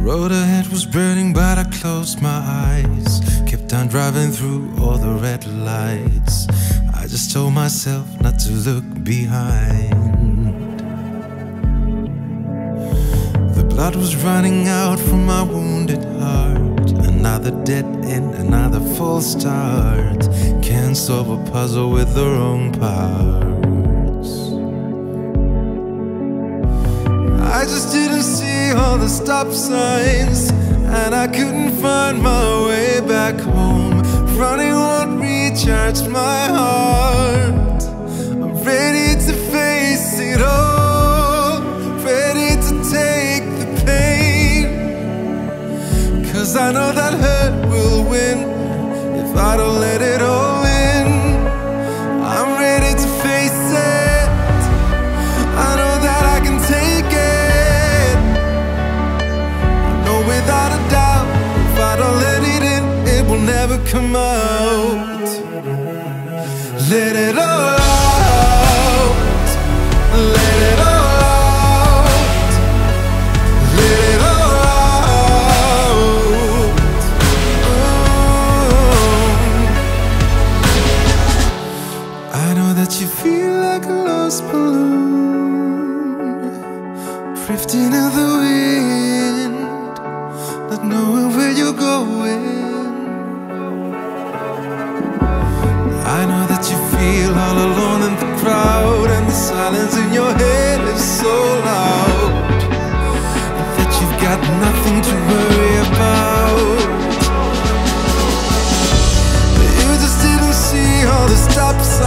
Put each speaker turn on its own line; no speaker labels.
road ahead was burning, but I closed my eyes. Kept on driving through all the red lights. I just told myself not to look behind. The blood was running out from my wounded heart. Another dead end, another false start. Can't solve a puzzle with the wrong parts. I just didn't see all the stop signs, and I couldn't find my way back home. Running won't recharge my heart. I'm ready to face it all, ready to take the pain. 'Cause I know that hurt will win if I don't let it all in. I'm ready to face it. I know that I can take it. Without a doubt, if I don't let it in, it will never come out. Let it all out. Let it all out. Let it all out. I know that you feel like a lost balloon, drifting in the wind, not knowing where you're going. I know that you feel all alone in the crowd, and the silence in your head is so loud, and that you've got nothing to worry about. You just didn't see all the stop signs.